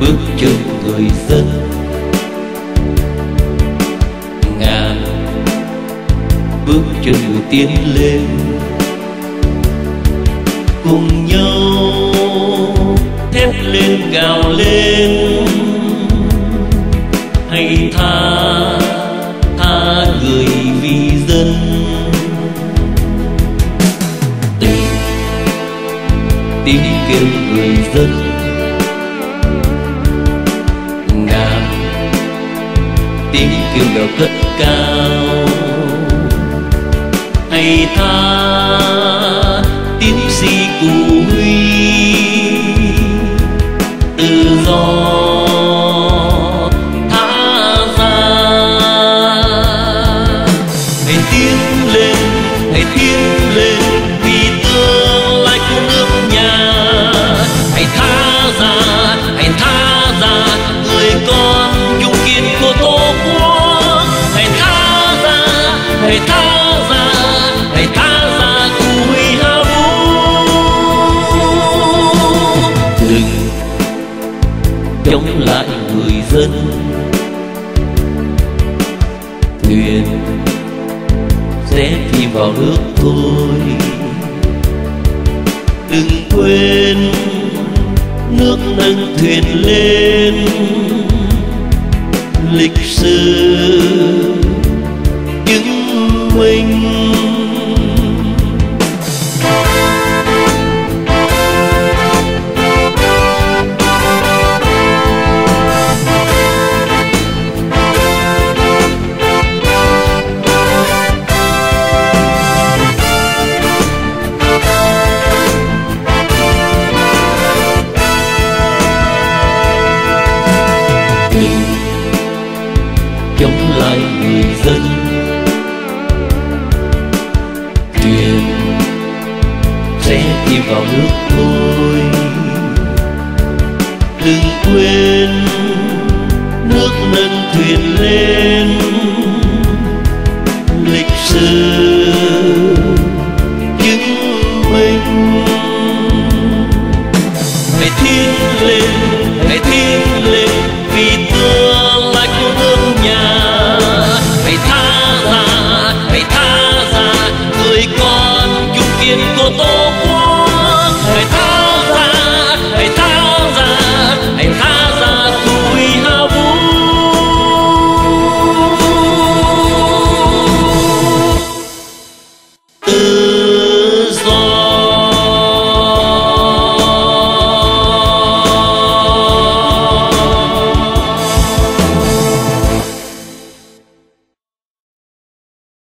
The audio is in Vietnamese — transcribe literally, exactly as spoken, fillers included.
bước chân người dân. Ngàn bước chân người tiến lên, cùng nhau thét lên gào lên, hãy tha tha người vì dân. Tình tiếng kêu người dân, ngàn tiếng kêu gào cất cao, hãy tha tiến sĩ Cụ Huy tự do tha ra. Hãy tiến lên, hãy tiến lên vì tương lai của nước nhà. Hãy tha ra, hãy tha ra người con trung kiên của Tổ quốc. Hãy tha ra, hãy tha ra, hãy tha ra Cụ Huy Hà Vũ. Đừng chống lại người dân, thuyền sẽ chìm vào nước thôi. Đừng quên nước nâng thuyền lên, lịch sử chứng minh. Chống lại người dân, thuyền sẽ chìm vào nước thôi. Đừng quên nước nâng thuyền lên, lịch sử chứng minh. Hãy tiến lên, hãy tiến lên vì tương lai của nước nhà. Hãy tha ra, hãy tha ra người con trung kiên của Tổ